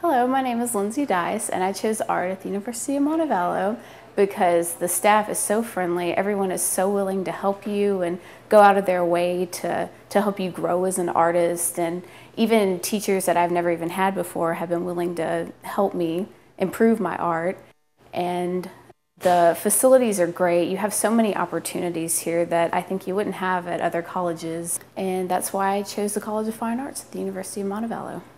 Hello, my name is Lindsay Dice, and I chose art at the University of Montevallo because the staff is so friendly. Everyone is so willing to help you and go out of their way to help you grow as an artist. And even teachers that I've never even had before have been willing to help me improve my art. And the facilities are great. You have so many opportunities here that I think you wouldn't have at other colleges. And that's why I chose the College of Fine Arts at the University of Montevallo.